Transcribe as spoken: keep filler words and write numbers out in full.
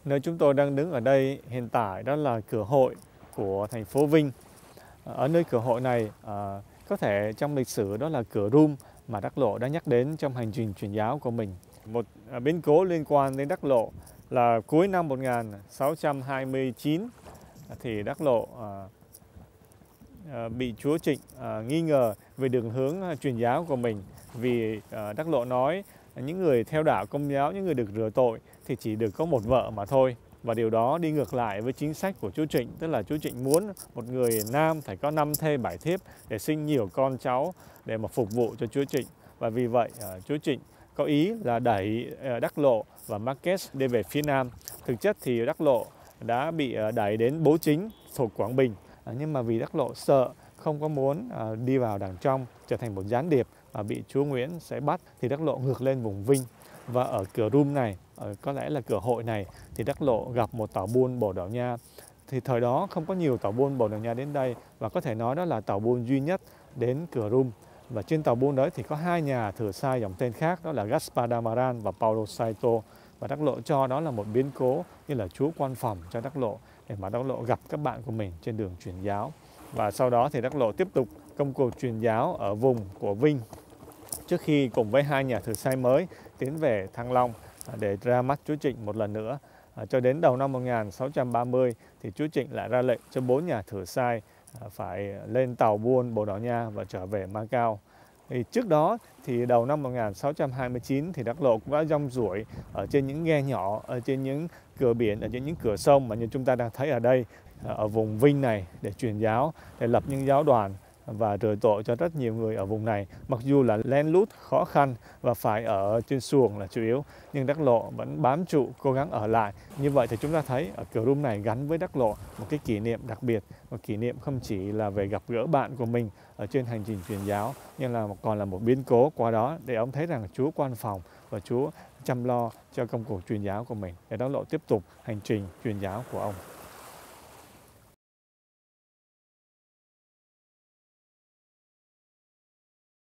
Nơi chúng tôi đang đứng ở đây hiện tại đó là cửa hội của thành phố Vinh. Ở nơi cửa hội này, à, có thể trong lịch sử đó là cửa Rum mà Đắc Lộ đã nhắc đến trong hành trình truyền giáo của mình. Một à, biến cố liên quan đến Đắc Lộ là cuối năm một nghìn sáu trăm hai mươi chín thì Đắc Lộ à, à, bị Chúa Trịnh à, nghi ngờ về đường hướng à, truyền giáo của mình, vì à, Đắc Lộ nói những người theo đạo Công giáo, những người được rửa tội thì chỉ được có một vợ mà thôi. Và điều đó đi ngược lại với chính sách của Chúa Trịnh, tức là Chúa Trịnh muốn một người nam phải có năm thê bảy thiếp để sinh nhiều con cháu để mà phục vụ cho Chúa Trịnh. Và vì vậy Chúa Trịnh có ý là đẩy Đắc Lộ và Marquess đi về phía nam. Thực chất thì Đắc Lộ đã bị đẩy đến Bố Chính thuộc Quảng Bình, nhưng mà vì Đắc Lộ sợ, không có muốn đi vào đàng trong, trở thành một gián điệp và bị Chúa Nguyễn sẽ bắt, thì Đắc Lộ ngược lên vùng Vinh. Và ở cửa Rum này, ở có lẽ là cửa hội này, thì Đắc Lộ gặp một tàu buôn Bồ Đào Nha. Thì thời đó không có nhiều tàu buôn Bồ Đào Nha đến đây, và có thể nói đó là tàu buôn duy nhất đến cửa Rum. Và trên tàu buôn đấy thì có hai nhà thừa sai dòng tên khác, đó là Gaspar Damaran và Paulo Saito. Và Đắc Lộ cho đó là một biến cố như là Chúa quan phòng cho Đắc Lộ để mà Đắc Lộ gặp các bạn của mình trên đường truyền giáo. Và sau đó thì Đắc Lộ tiếp tục công cuộc truyền giáo ở vùng của Vinh, trước khi cùng với hai nhà thừa sai mới tiến về Thăng Long để ra mắt Chúa Trịnh một lần nữa. À, cho đến đầu năm một nghìn sáu trăm ba mươi thì Chúa Trịnh lại ra lệnh cho bốn nhà thừa sai à, phải lên tàu buôn Bồ Đào Nha và trở về Macau. Thì trước đó thì đầu năm một nghìn sáu trăm hai mươi chín thì Đắc Lộ cũng đã rong ruổi ở trên những ghe nhỏ, ở trên những cửa biển, ở trên những cửa sông mà như chúng ta đang thấy ở đây, ở vùng Vinh này, để truyền giáo, để lập những giáo đoàn và rửa tội cho rất nhiều người ở vùng này. Mặc dù là lén lút, khó khăn và phải ở trên xuồng là chủ yếu, nhưng Đắc Lộ vẫn bám trụ, cố gắng ở lại. Như vậy thì chúng ta thấy ở cửa Rum này gắn với Đắc Lộ một cái kỷ niệm đặc biệt, một kỷ niệm không chỉ là về gặp gỡ bạn của mình ở trên hành trình truyền giáo, nhưng là còn là một biến cố qua đó để ông thấy rằng Chúa quan phòng và Chúa chăm lo cho công cuộc truyền giáo của mình, để Đắc Lộ tiếp tục hành trình truyền giáo của ông.